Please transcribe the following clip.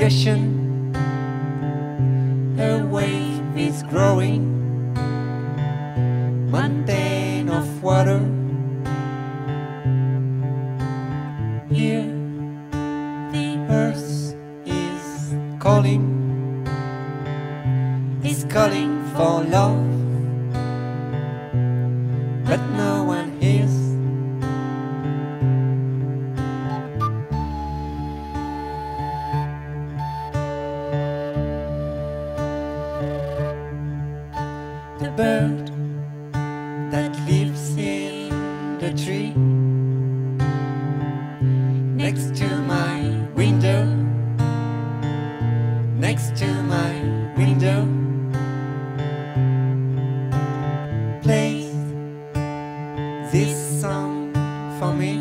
discussion. A wave is growing, mountain of water. Here the earth is calling for love, but no one hears. The bird that lives in the tree next to my window, next to my window, plays this song for me.